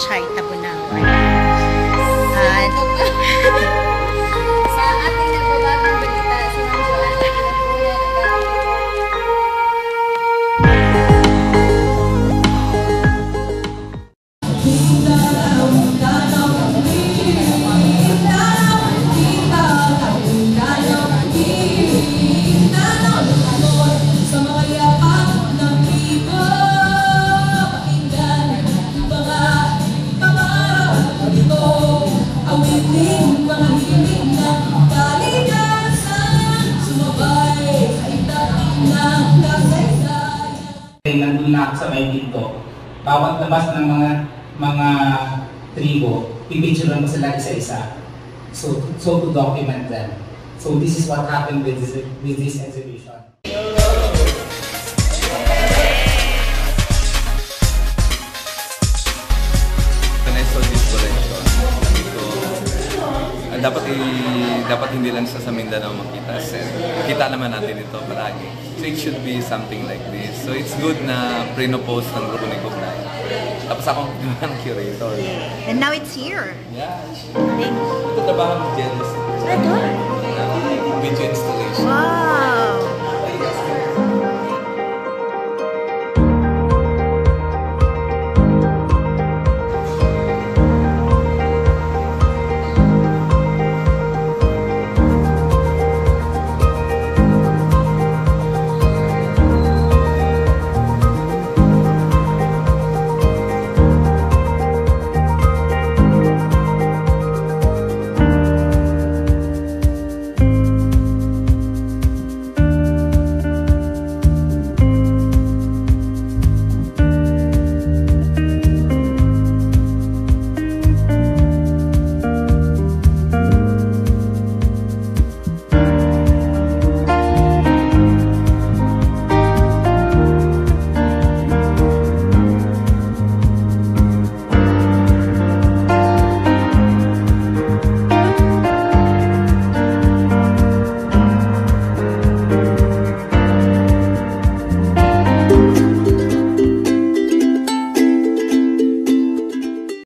Pechay, Tabunawan. At sa ating nagbabatang balita, si Ma'am Joanna nandun na sa may dito. Bawat labas ng mga tribo, pipicturean mo sila isa-isa. So to document them. So this is what happened with this exhibition. When I saw this collection, sabi ko, dapat hindi lang sa Mindanao makita. Kita naman natin ito palagi. So it should be something like this. So it's good na pre-post ng grupo ni Kublai. Tapos akong ang curator. and now it's here. Yeah. Thank you. Ito trabaho ng jealousy. Ito? Video installation. Wow!